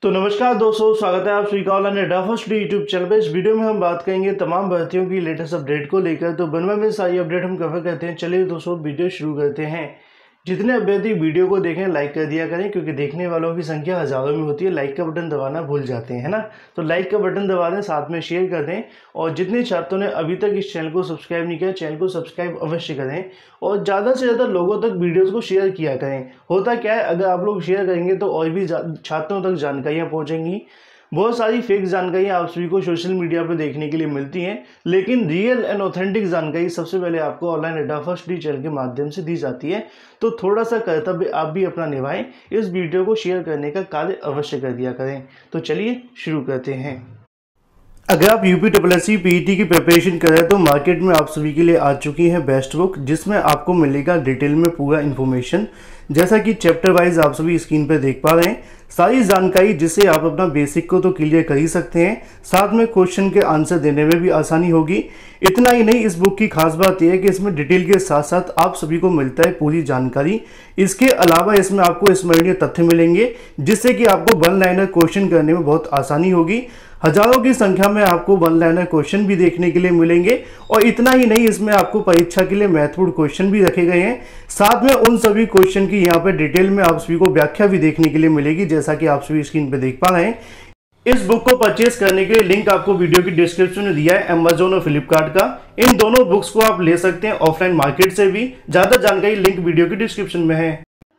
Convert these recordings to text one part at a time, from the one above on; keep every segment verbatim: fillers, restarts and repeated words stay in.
तो नमस्कार दोस्तों, स्वागत है आप सभी का ऑनलाइन एडा फर्स्ट यूट्यूब चैनल पर। इस वीडियो में हम बात करेंगे तमाम भर्तियों की लेटेस्ट अपडेट को लेकर। तो बनवा में सारी अपडेट हम कवर करते हैं। चलिए दोस्तों वीडियो शुरू करते हैं। जितने अभ्यर्थी वीडियो को देखें लाइक कर दिया करें, क्योंकि देखने वालों की संख्या हज़ारों में होती है। लाइक का बटन दबाना भूल जाते हैं, है ना। तो लाइक का बटन दबा दें, साथ में शेयर कर दें। और जितने छात्रों ने अभी तक इस चैनल को सब्सक्राइब नहीं किया, चैनल को सब्सक्राइब अवश्य करें और ज़्यादा से ज़्यादा लोगों तक वीडियोज़ को शेयर किया करें। होता क्या है, अगर आप लोग शेयर करेंगे तो और भी छात्रों तक जानकारियाँ पहुँचेंगी। बहुत सारी फेक जानकारियाँ आप सभी को सोशल मीडिया पर देखने के लिए मिलती हैं, लेकिन रियल एंड ऑथेंटिक जानकारी सबसे पहले आपको ऑनलाइन एडा फर्स्ट डी चैनल के माध्यम से दी जाती है। तो थोड़ा सा कर्तव्य आप भी अपना निभाएं, इस वीडियो को शेयर करने का कार्य अवश्य कर दिया करें। तो चलिए शुरू करते हैं। अगर आप UP double S C PET की प्रिपरेशन कर रहे हैं तो मार्केट में आप सभी के लिए आ चुकी है बेस्ट बुक, जिसमें आपको मिलेगा डिटेल में पूरा इन्फॉर्मेशन। जैसा कि चैप्टर वाइज आप सभी स्क्रीन पर देख पा रहे हैं, सारी जानकारी जिससे आप अपना बेसिक को तो क्लियर कर ही सकते हैं, साथ में क्वेश्चन के आंसर देने में भी आसानी होगी। इतना ही नहीं, इस बुक की खास बात यह है कि इसमें डिटेल के साथ साथ आप सभी को मिलता है पूरी जानकारी। इसके अलावा इसमें आपको स्मरणीय तथ्य मिलेंगे, जिससे कि आपको वन लाइनर क्वेश्चन करने में बहुत आसानी होगी। हजारों की संख्या में आपको वन लाइनर क्वेश्चन भी देखने के लिए मिलेंगे। और इतना ही नहीं, इसमें आपको परीक्षा के लिए महत्वपूर्ण क्वेश्चन भी रखे गए हैं। साथ में उन सभी क्वेश्चन की यहाँ पे डिटेल में आप सभी को व्याख्या भी देखने के लिए मिलेगी, जैसा कि आप सभी स्क्रीन पे देख पा रहे हैं। इस बुक को परचेज करने के लिए लिंक आपको वीडियो की डिस्क्रिप्शन में दिया है, अमेजोन और फ्लिपकार्ट का। इन दोनों बुक्स को आप ले सकते हैं ऑफलाइन मार्केट से भी। ज्यादा जानकारी लिंक वीडियो की डिस्क्रिप्शन में है।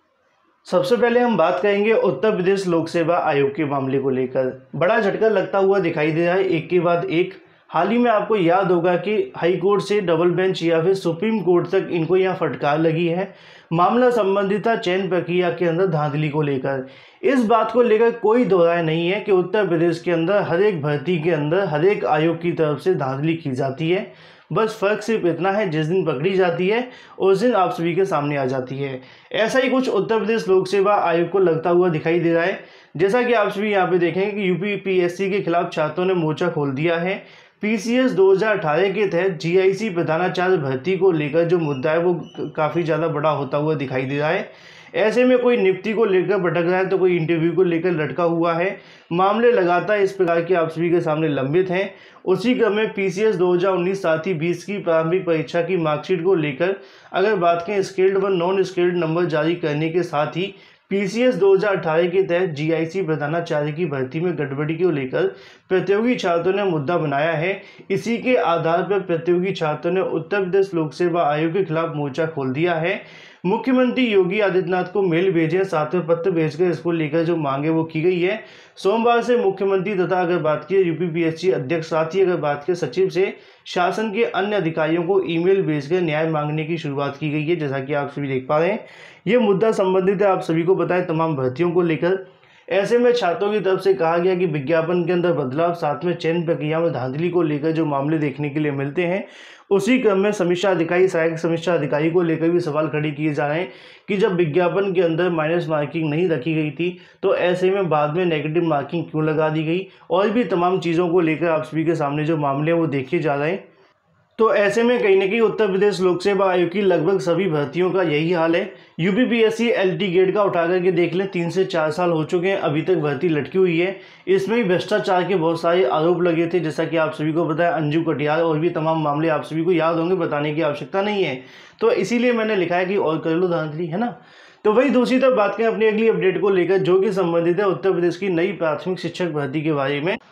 सबसे पहले हम बात करेंगे उत्तर प्रदेश लोक सेवा आयोग के मामले को लेकर। बड़ा झटका लगता हुआ दिखाई दे रहा है एक के बाद एक। हाल ही में आपको याद होगा कि हाई कोर्ट से डबल बेंच या फिर सुप्रीम कोर्ट तक इनको यहाँ फटकार लगी है। मामला संबंधित था चयन प्रक्रिया के अंदर धांधली को लेकर। इस बात को लेकर कोई दो राय नहीं है कि उत्तर प्रदेश के अंदर हर एक भर्ती के अंदर हर एक आयोग की तरफ से धांधली की जाती है। बस फर्क सिर्फ इतना है, जिस दिन पकड़ी जाती है उस दिन आप सभी के सामने आ जाती है। ऐसा ही कुछ उत्तर प्रदेश लोक सेवा आयोग को लगता हुआ दिखाई दे रहा है। जैसा कि आप सभी यहाँ पे देखेंगे कि यूपी पीएससी के खिलाफ छात्रों ने मोर्चा खोल दिया है। पीसीएस दो हज़ार अठारह के तहत जीआईसी प्रधानाचार्य भर्ती को लेकर जो मुद्दा है वो काफ़ी ज़्यादा बड़ा होता हुआ दिखाई दे रहा है। ऐसे में कोई नियुक्ति को लेकर भटक रहा है तो कोई इंटरव्यू को लेकर लटका हुआ है। मामले लगातार इस प्रकार के आप सभी के सामने लंबित हैं। उसी क्रम में पीसीएस दो हज़ार उन्नीस साथ ही बीस की प्रारंभिक परीक्षा की मार्कशीट को लेकर अगर बात करें, स्केल्ड व नॉन स्केल्ड नंबर जारी करने के साथ ही पीसीएस दो हज़ार अठारह के तहत जीआईसी प्रधानाचार्य की भर्ती में गड़बड़ी को लेकर प्रतियोगी छात्रों ने मुद्दा बनाया है। इसी के आधार पर प्रतियोगी छात्रों ने उत्तर प्रदेश लोक सेवा आयोग के खिलाफ मोर्चा खोल दिया है। मुख्यमंत्री योगी आदित्यनाथ को मेल भेजे, साथ में पत्र भेजकर इसको लेकर जो मांगे वो की गई है। सोमवार से मुख्यमंत्री तथा अगर बात की यूपी पीएससी अध्यक्ष, साथ ही अगर बात की सचिव से शासन के अन्य अधिकारियों को ईमेल भेजकर न्याय मांगने की शुरुआत की गई है। जैसा कि आप सभी देख पा रहे हैं, ये मुद्दा संबंधित है आप सभी को बताएं तमाम भर्तियों को लेकर। ऐसे में छात्रों की तरफ से कहा गया कि विज्ञापन के अंदर बदलाव, साथ में चयन प्रक्रिया में धांधली को लेकर जो मामले देखने के लिए मिलते हैं, उसी क्रम में समीक्षा अधिकारी सहायक समीक्षा अधिकारी को लेकर भी सवाल खड़े किए जा रहे हैं कि जब विज्ञापन के अंदर माइनस मार्किंग नहीं रखी गई थी तो ऐसे में बाद में नेगेटिव मार्किंग क्यों लगा दी गई। और भी तमाम चीज़ों को लेकर आप सभी के सामने जो मामले हैं वो देखे जा रहे हैं। तो ऐसे में कहीं ना कहीं उत्तर प्रदेश लोक सेवा आयोग की लगभग सभी भर्तियों का यही हाल है। यूपी पीएससी एलटी गेट का उठा करके देख लें, तीन से चार साल हो चुके हैं, अभी तक भर्ती लटकी हुई है। इसमें भी भ्रष्टाचार के बहुत सारे आरोप लगे थे, जैसा कि आप सभी को पता है, अंजू कटियार और भी तमाम मामले आप सभी को याद होंगे, बताने की आवश्यकता नहीं है। तो इसीलिए मैंने लिखा है कि और कर लो धांधली, है ना। तो वही दूसरी तरफ बात करें अपनी अगली अपडेट को लेकर, जो कि संबंधित है उत्तर प्रदेश की नई प्राथमिक शिक्षक भर्ती के बारे में।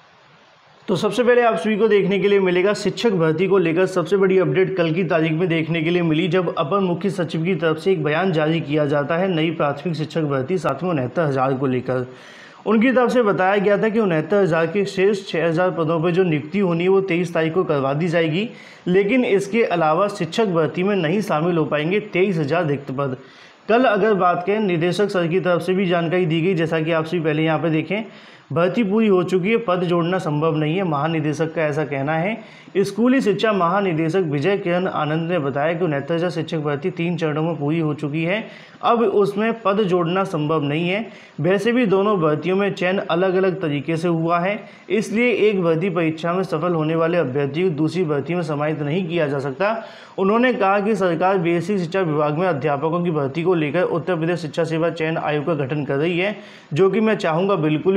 तो सबसे पहले आप सभी को देखने के लिए मिलेगा शिक्षक भर्ती को लेकर सबसे बड़ी अपडेट कल की तारीख में देखने के लिए मिली, जब अपर मुख्य सचिव की तरफ से एक बयान जारी किया जाता है नई प्राथमिक शिक्षक भर्ती साथ में उनहत्तर हज़ार को लेकर। उनकी तरफ से बताया गया था कि उनहत्तर हज़ार के शेष छः हज़ार पदों पर जो नियुक्ति होनी है वो तेईस तारीख को करवा दी जाएगी, लेकिन इसके अलावा शिक्षक भर्ती में नहीं शामिल हो पाएंगे तेईस हज़ार रिक्त पद। कल अगर बात करें, निदेशक सर की तरफ से भी जानकारी दी गई, जैसा कि आप सभी पहले यहाँ पे देखें, भर्ती पूरी हो चुकी है, पद जोड़ना संभव नहीं है, महानिदेशक का ऐसा कहना है। स्कूली शिक्षा महानिदेशक विजय किरण आनंद ने बताया कि उनहत्तर हज़ार शिक्षक भर्ती तीन चरणों में पूरी हो चुकी है, अब उसमें पद जोड़ना संभव नहीं है। वैसे भी दोनों भर्तियों में चयन अलग अलग तरीके से हुआ है, इसलिए एक भर्ती परीक्षा में सफल होने वाले अभ्यर्थी को दूसरी भर्ती में समाहित नहीं किया जा सकता। उन्होंने कहा कि सरकार बेसिक शिक्षा विभाग में अध्यापकों की भर्ती को लेकर उत्तर प्रदेश शिक्षा सेवा चयन आयोग का गठन कर रही है, जो कि मैं चाहूँगा बिल्कुल भी ना हो,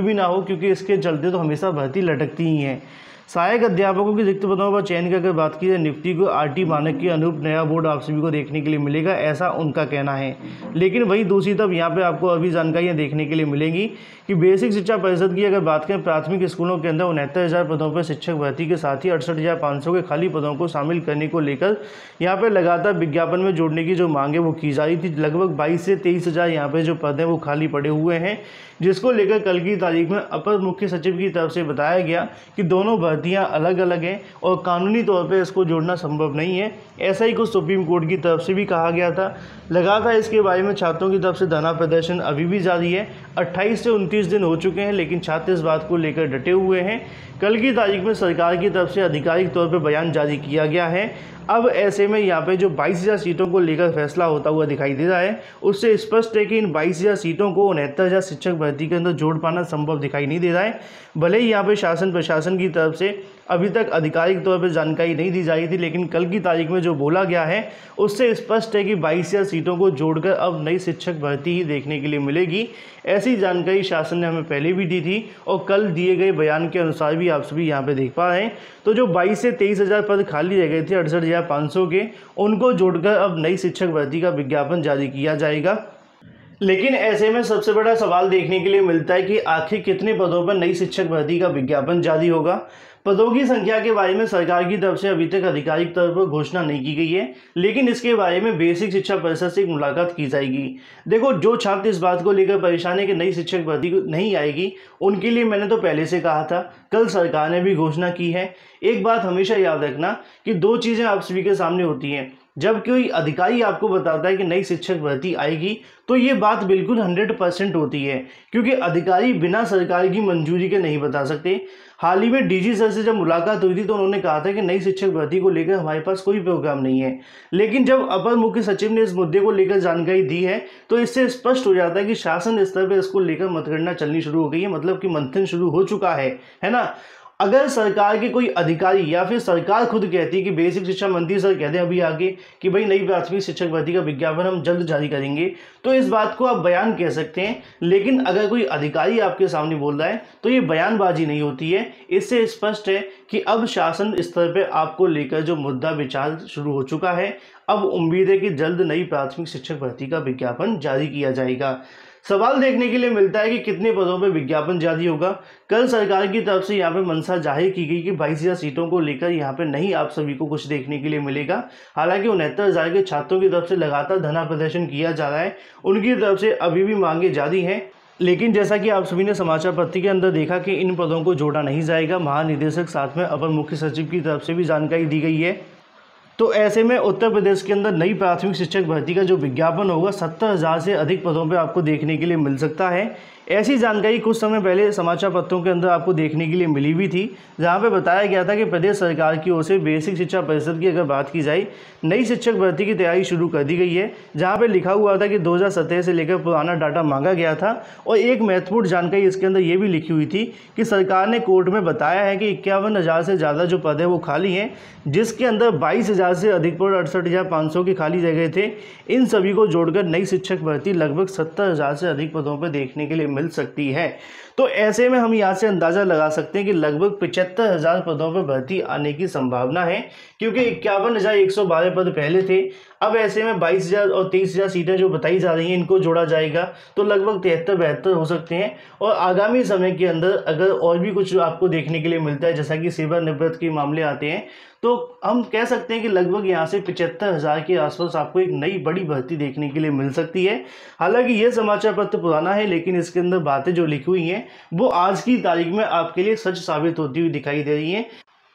क्योंकि इसके चलते तो हमेशा भर्ती लटकती ही हैं। सहायक अध्यापकों की रिक्त पदों पर चयन की अगर बात की जाए, नियुक्ति को आरटी मानक के अनुरूप नया बोर्ड आप सभी को देखने के लिए मिलेगा, ऐसा उनका कहना है। लेकिन वही दूसरी तरफ यहाँ पे आपको अभी जानकारियाँ देखने के लिए मिलेंगी कि बेसिक शिक्षा परिषद की अगर बात करें, प्राथमिक स्कूलों के अंदर उनहत्तर हज़ार पदों पर शिक्षक भर्ती के साथ ही अड़सठ हज़ार पाँच सौ के खाली पदों को शामिल करने को लेकर यहाँ पर लगातार विज्ञापन में जोड़ने की जो मांग है वो की जा रही थी। लगभग बाईस से तेईस हज़ार यहाँ पर जो पद हैं वो खाली पड़े हुए हैं, जिसको लेकर कल की तारीख में अपर मुख्य सचिव की तरफ से बताया गया कि दोनों भर्तियां अलग अलग हैं और कानूनी तौर पे इसको जोड़ना संभव नहीं है। ऐसा ही कुछ सुप्रीम कोर्ट की तरफ से भी कहा गया था। लगातार इसके बारे में छात्रों की तरफ से धरना प्रदर्शन अभी भी जारी है। अट्ठाईस से उनतीस दिन हो चुके हैं, लेकिन छात्र इस बात को लेकर डटे हुए हैं। कल की तारीख में सरकार की तरफ से आधिकारिक तौर पर बयान जारी किया गया है। अब ऐसे में यहाँ पे जो बाईस हज़ार सीटों को लेकर फैसला होता हुआ दिखाई दे रहा है, उससे स्पष्ट है कि इन बाईस हज़ार सीटों को उनहत्तर हज़ार शिक्षक भर्ती के अंदर जोड़ पाना संभव दिखाई नहीं दे रहा है। भले ही यहाँ पे शासन प्रशासन की तरफ से अभी तक आधिकारिक तौर पर जानकारी नहीं दी जा रही थी, लेकिन कल की तारीख में जो बोला गया है उससे स्पष्ट है कि बाईस हज़ार सीटों को जोड़कर अब नई शिक्षक भर्ती ही देखने के लिए मिलेगी। ऐसी जानकारी शासन ने हमें पहले भी दी थी और कल दिए गए बयान के अनुसार भी आप सभी यहाँ पे देख पा रहे हैं। तो जो बाईस से तेईस हज़ार पद खाली रह गए थे अड़सठ हज़ार पाँच सौ के, उनको जोड़कर अब नई शिक्षक भर्ती का विज्ञापन जारी किया जाएगा। लेकिन ऐसे में सबसे बड़ा सवाल देखने के लिए मिलता है कि आखिर कितने पदों पर नई शिक्षक भर्ती का विज्ञापन जारी होगा। पदों की संख्या के बारे में सरकार की तरफ से अभी तक आधिकारिक तौर पर घोषणा नहीं की गई है, लेकिन इसके बारे में बेसिक शिक्षा परिषद से एक मुलाकात की जाएगी। देखो, जो छात्र इस बात को लेकर परेशान है कि नई शिक्षक भर्ती नहीं आएगी, उनके लिए मैंने तो पहले से कहा था, कल सरकार ने भी घोषणा की है। एक बात हमेशा याद रखना कि दो चीज़ें आप सभी के सामने होती हैं। जब कोई अधिकारी आपको बताता है कि नई शिक्षक भर्ती आएगी, तो ये बात बिल्कुल हंड्रेड परसेंट होती है, क्योंकि अधिकारी बिना सरकार की मंजूरी के नहीं बता सकते। हाल ही में डीजी सर से जब मुलाकात हुई थी तो उन्होंने कहा था कि नई शिक्षक भर्ती को लेकर हमारे पास कोई प्रोग्राम नहीं है, लेकिन जब अपर मुख्य सचिव ने इस मुद्दे को लेकर जानकारी दी है तो इससे स्पष्ट हो जाता है कि शासन स्तर पर इसको लेकर मतगणना चलनी शुरू हो गई है, मतलब कि मंथन शुरू हो चुका है, है ना। अगर सरकार के कोई अधिकारी या फिर सरकार खुद कहती है कि बेसिक शिक्षा मंत्री सर कहते हैं अभी आगे कि भाई नई प्राथमिक शिक्षक भर्ती का विज्ञापन हम जल्द जारी करेंगे, तो इस बात को आप बयान कह सकते हैं। लेकिन अगर कोई अधिकारी आपके सामने बोल रहा है तो ये बयानबाजी नहीं होती है। इससे स्पष्ट है कि अब शासन स्तर पर आपको लेकर जो मुद्दा विचार शुरू हो चुका है। अब उम्मीद है कि जल्द नई प्राथमिक शिक्षक भर्ती का विज्ञापन जारी किया जाएगा। सवाल देखने के लिए मिलता है कि कितने पदों पर विज्ञापन जारी होगा। कल सरकार की तरफ से यहाँ पे मंशा जाहिर की गई कि बाईस हज़ार सीटों को लेकर यहाँ पे नहीं आप सभी को कुछ देखने के लिए मिलेगा। हालांकि उनहत्तर हज़ार के छात्रों की तरफ से लगातार धरना प्रदर्शन किया जा रहा है, उनकी तरफ से अभी भी मांगे जारी हैं। लेकिन जैसा कि आप सभी ने समाचार पत्र के अंदर देखा कि इन पदों को जोड़ा नहीं जाएगा। महानिदेशक साथ में अपर मुख्य सचिव की तरफ से भी जानकारी दी गई है। तो ऐसे में उत्तर प्रदेश के अंदर नई प्राथमिक शिक्षक भर्ती का जो विज्ञापन होगा सत्तर हज़ार से अधिक पदों पर आपको देखने के लिए मिल सकता है। ऐसी जानकारी कुछ समय पहले समाचार पत्रों के अंदर आपको देखने के लिए मिली भी थी, जहां पे बताया गया था कि प्रदेश सरकार की ओर से बेसिक शिक्षा परिषद की अगर बात की जाए, नई शिक्षक भर्ती की तैयारी शुरू कर दी गई है। जहां पे लिखा हुआ था कि दो हज़ार सत्रह से लेकर पुराना डाटा मांगा गया था और एक महत्वपूर्ण जानकारी इसके अंदर ये भी लिखी हुई थी कि सरकार ने कोर्ट में बताया है कि इक्यावन हज़ार से ज़्यादा जो पद है वो खाली हैं, जिसके अंदर बाईस हज़ार से अधिक पद अड़सठ हज़ार पाँच सौ के खाली रह गए थे। इन सभी को जोड़कर नई शिक्षक भर्ती लगभग सत्तर हज़ार से अधिक पदों पर देखने के लिए मिल सकती है। तो ऐसे में हम यहाँ से अंदाज़ा लगा सकते हैं कि लगभग पचहत्तर हज़ार पदों पर भर्ती आने की संभावना है, क्योंकि इक्यावन हज़ार एक सौ बारह पद पहले थे। अब ऐसे में बाईस हज़ार और तेईस हज़ार सीटें जो बताई जा रही हैं, इनको जोड़ा जाएगा तो लगभग तिहत्तर बहत्तर हो सकते हैं। और आगामी समय के अंदर अगर और भी कुछ आपको देखने के लिए मिलता है, जैसा कि सेवानिवृत्त के मामले आते हैं, तो हम कह सकते हैं कि लगभग यहाँ से पचहत्तर हज़ार के आसपास आपको एक नई बड़ी भर्ती देखने के लिए मिल सकती है। हालांकि ये समाचार पत्र पुराना है, लेकिन इसके अंदर बातें जो लिखी हुई हैं वो आज की तारीख में आपके लिए सच साबित होती हुई दिखाई दे रही हैं।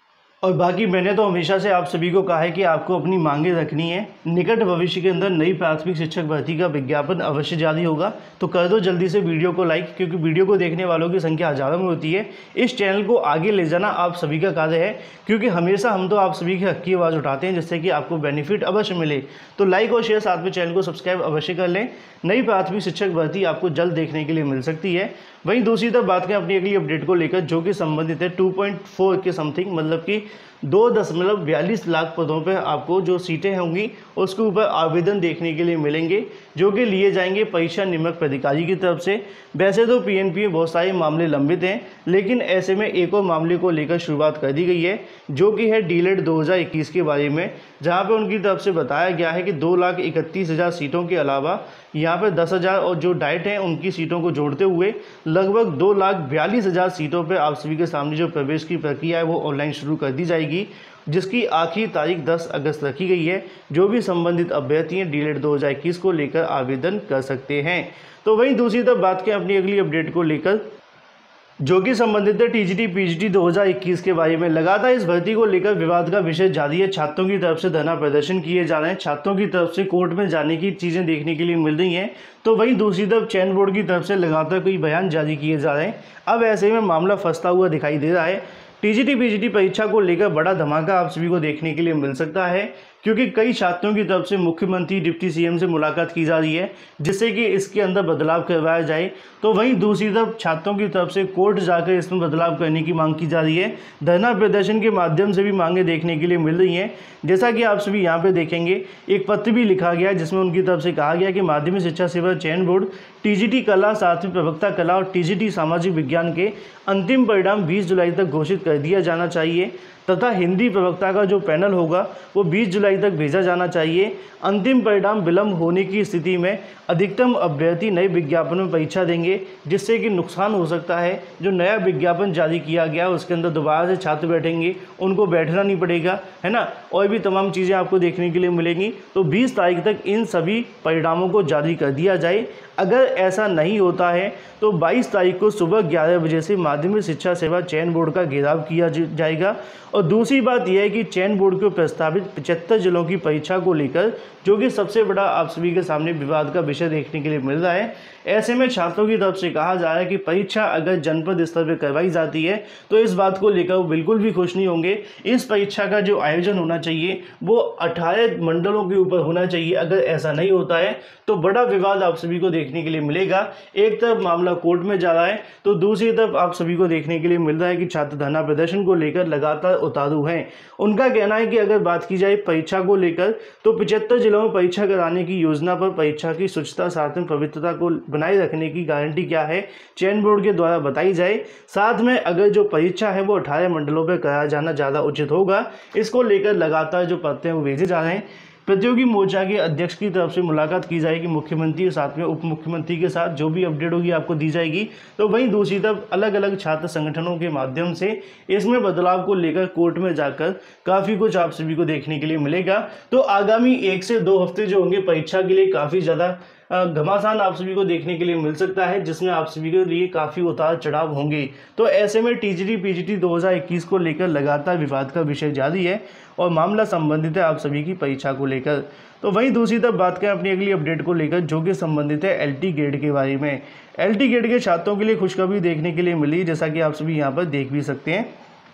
और बाकी मैंने तो हमेशा से आप सभी को कहा है कि आपको अपनी मांगे रखनी है। निकट भविष्य के अंदर नई प्राथमिक शिक्षक भर्ती का विज्ञापन अवश्य जारी होगा, तो कर दो जल्दी से वीडियो को लाइक, क्योंकि वीडियो को देखने वालों की संख्या हज़ारों में होती है। इस चैनल को आगे ले जाना आप सभी का कार्य है, क्योंकि हमेशा हम तो आप सभी की हक की आवाज़ उठाते हैं, जिससे कि आपको बेनिफिट अवश्य मिले। तो लाइक और शेयर, साथ में चैनल को सब्सक्राइब अवश्य कर लें। नई प्राथमिक शिक्षक भर्ती आपको जल्द देखने के लिए मिल सकती है। वहीं दूसरी तरफ बात करें अपनी अगली अपडेट को लेकर, जो कि संबंधित है टू पॉइंट फोर के समथिंग, मतलब कि दो दशमलव बयालीस लाख पदों पर आपको जो सीटें होंगी उसके ऊपर आवेदन देखने के लिए मिलेंगे, जो कि लिए जाएंगे परीक्षा नियामक प्राधिकारी की तरफ से। वैसे तो पीएनपी में बहुत सारे मामले लंबित हैं, लेकिन ऐसे में एक और मामले को लेकर शुरुआत कर दी गई है, जो कि है डीलेट दो हज़ार इक्कीस के बारे में, जहां पे उनकी तरफ से बताया गया है कि दो लाख इकतीस हज़ार सीटों के अलावा यहाँ पर दस हज़ार और जो डाइट हैं उनकी सीटों को जोड़ते हुए लगभग दो लाख बयालीस हज़ार सीटों पर आप सभी के सामने जो प्रवेश की प्रक्रिया है वो ऑनलाइन शुरू कर दी जाएगी, जिसकी आखिरी तारीख दस अगस्त रखी गई है। जो भी संबंधित अभ्यर्थी हैं डीलेट दो हज़ार इक्कीस को लेकर आवेदन कर सकते हैं। तो वहीं दूसरी तरफ बात करें अपनी अगली अपडेट को लेकर, जो कि संबंधित है टीजीटी पीजीटी दो हज़ार इक्कीस के बारे में। लगातार इस भर्ती को लेकर विवाद का विषय जारी है। छात्रों की तरफ से धरना प्रदर्शन किए जा रहे हैं, छात्रों की तरफ से कोर्ट में जाने की चीज़ें देखने के लिए मिल रही हैं। तो वहीं दूसरी तरफ चयन बोर्ड की तरफ से लगातार कोई बयान जारी किए जा रहे हैं। अब ऐसे में मामला फंसता हुआ दिखाई दे रहा है। टीजीटी पीजीटी परीक्षा को लेकर बड़ा धमाका आप सभी को देखने के लिए मिल सकता है, क्योंकि कई छात्रों की तरफ से मुख्यमंत्री डिप्टी सीएम से मुलाकात की जा रही है, जिससे कि इसके अंदर बदलाव करवाया जाए। तो वहीं दूसरी तरफ छात्रों की तरफ से कोर्ट जाकर इसमें बदलाव करने की मांग की जा रही है। धरना प्रदर्शन के माध्यम से भी मांगे देखने के लिए मिल रही हैं। जैसा कि आप सभी यहाँ पे देखेंगे, एक पत्र भी लिखा गया है जिसमें उनकी तरफ से कहा गया कि माध्यमिक शिक्षा सेवा चयन बोर्ड टीजीटी कला, सातवीं प्रवक्ता कला और टीजीटी सामाजिक विज्ञान के अंतिम परिणाम बीस जुलाई तक घोषित कर दिया जाना चाहिए, तथा हिंदी प्रवक्ता का जो पैनल होगा वो बीस जुलाई तक भेजा जाना चाहिए। अंतिम परिणाम विलंब होने की स्थिति में अधिकतम अभ्यर्थी नए विज्ञापन में परीक्षा देंगे, जिससे कि नुकसान हो सकता है। जो नया विज्ञापन जारी किया गया उसके अंदर दोबारा से छात्र बैठेंगे, उनको बैठना नहीं पड़ेगा, है ना, और भी तमाम चीज़ें आपको देखने के लिए मिलेंगी। तो बीस तारीख तक इन सभी परिणामों को जारी कर दिया जाए। अगर ऐसा नहीं होता है तो बाईस तारीख को सुबह ग्यारह बजे से माध्यमिक शिक्षा सेवा चयन बोर्ड का घेराव किया जाएगा। और दूसरी बात यह है कि चयन बोर्ड को प्रस्तावित पचहत्तर जिलों की परीक्षा को लेकर, जो कि सबसे बड़ा आप सभी के सामने विवाद का विषय देखने के लिए मिल रहा है, ऐसे में छात्रों की तरफ से कहा जा रहा है कि परीक्षा अगर जनपद स्तर पर करवाई जाती है तो इस बात को लेकर वो बिल्कुल भी खुश नहीं होंगे। इस परीक्षा का जो आयोजन होना चाहिए वो अठारह मंडलों के ऊपर होना चाहिए। अगर ऐसा नहीं होता है तो बड़ा विवाद आप सभी को देखने के लिए मिलेगा। एक तरफ मामला कोर्ट में जा रहा है, तो दूसरी तरफ आप सभी को देखने के लिए मिल रहा है कि छात्र धरना प्रदर्शन को लेकर लगातार उतारू हैं। उनका कहना है कि अगर बात की जाए परीक्षा को लेकर तो पचहत्तर जिलों में परीक्षा कराने की योजना पर परीक्षा की शुचिता, साथ में पवित्रता को बनाए रखने की गारंटी क्या है चयन बोर्ड के द्वारा बताई जाए। साथ में अगर जो परीक्षा है वो अठारह मंडलों पर कराया जाना ज़्यादा उचित होगा। इसको लेकर लगातार जो पत्र हैं वो भेजे जा रहे हैं। प्रतियोगी मोर्चा के अध्यक्ष की तरफ से मुलाकात की जाएगी मुख्यमंत्री और साथ में उप मुख्यमंत्री के साथ, जो भी अपडेट होगी आपको दी जाएगी। तो वहीं दूसरी तरफ अलग अलग छात्र संगठनों के माध्यम से इसमें बदलाव को लेकर कोर्ट में जाकर काफ़ी कुछ आप सभी को देखने के लिए मिलेगा। तो आगामी एक से दो हफ्ते जो होंगे परीक्षा के लिए काफ़ी ज़्यादा घमासान आप सभी को देखने के लिए मिल सकता है, जिसमें आप सभी के लिए काफ़ी उतार चढ़ाव होंगे। तो ऐसे में टीजीटी पीजीटी दो हज़ार इक्कीस को लेकर लगातार विवाद का विषय जारी है और मामला संबंधित है आप सभी की परीक्षा को लेकर। तो वहीं दूसरी तरफ बात करें अपनी अगली अपडेट को लेकर, जो कि संबंधित है एलटी ग्रेड के बारे में। एलटी ग्रेड के छात्रों के लिए खुशखबरी देखने के लिए मिली, जैसा कि आप सभी यहाँ पर देख भी सकते हैं।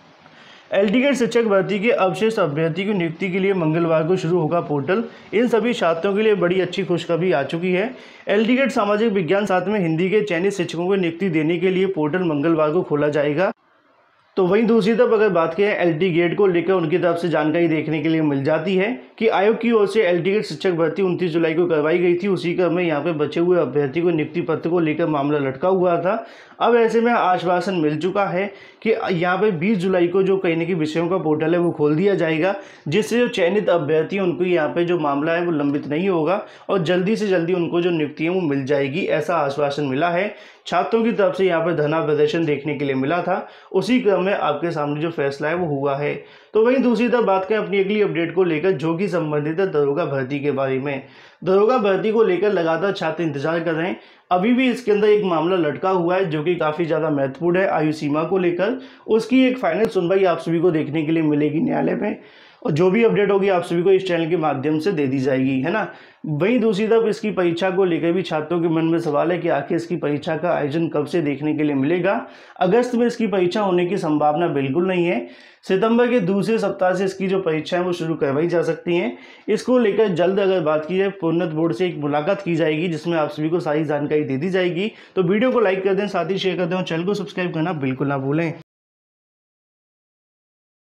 एलटी ग्रेड शिक्षक भर्ती के अवशिष्ट अभ्यर्थी की नियुक्ति के लिए मंगलवार को शुरू होगा पोर्टल। इन सभी छात्रों के लिए बड़ी अच्छी खुशखबरी आ चुकी है। एलटी ग्रेड सामाजिक विज्ञान साथ में हिंदी के चयनित शिक्षकों को नियुक्ति देने के लिए पोर्टल मंगलवार को खोला जाएगा। तो वहीं दूसरी तरफ अगर बात करें एलटी ग्रेड को लेकर, उनकी तरफ से जानकारी देखने के लिए मिल जाती है कि आयोग की ओर से एलटी ग्रेड शिक्षक भर्ती उनतीस जुलाई को करवाई गई थी। उसी क्रम में यहाँ पे बचे हुए अभ्यर्थी को नियुक्ति पत्र को लेकर मामला लटका हुआ था। अब ऐसे में आश्वासन मिल चुका है कि यहाँ पे बीस जुलाई को जो कहीं न कहीं विषयों का पोर्टल है वो खोल दिया जाएगा, जिससे जो चयनित अभ्यर्थी उनको यहाँ पे जो मामला है वो लंबित नहीं होगा और जल्दी से जल्दी उनको जो नियुक्ति है वो मिल जाएगी, ऐसा आश्वासन मिला है। छात्रों की तरफ से यहाँ पर धरना प्रदर्शन देखने के लिए मिला था, उसी क्रम में आपके सामने जो फैसला है वो हुआ है। तो वहीं दूसरी तरफ बात करें अपनी अगली अपडेट को लेकर, जो कि संबंधित है दरोगा भर्ती के बारे में। दरोगा भर्ती को लेकर लगातार छात्र इंतजार कर रहे हैं। अभी भी इसके अंदर एक मामला लटका हुआ है जो कि काफ़ी ज़्यादा महत्वपूर्ण है आयु सीमा को लेकर। उसकी एक फाइनल सुनवाई आप सभी को देखने के लिए मिलेगी न्यायालय में, और जो भी अपडेट होगी आप सभी को इस चैनल के माध्यम से दे दी जाएगी, है ना। वहीं दूसरी तरफ इसकी परीक्षा को लेकर भी छात्रों के मन में सवाल है कि आखिर इसकी परीक्षा का आयोजन कब से देखने के लिए मिलेगा। अगस्त में इसकी परीक्षा होने की संभावना बिल्कुल नहीं है। सितंबर के दूसरे सप्ताह से इसकी जो परीक्षाएं वो शुरू करवाई जा सकती हैं। इसको लेकर जल्द अगर बात की जाए प्रोन्नत बोर्ड से एक मुलाकात की जाएगी, जिसमें आप सभी को सारी जानकारी दे दी जाएगी। तो वीडियो को लाइक कर दें, साथ ही शेयर कर दें और चैनल को सब्सक्राइब करना बिल्कुल ना भूलें।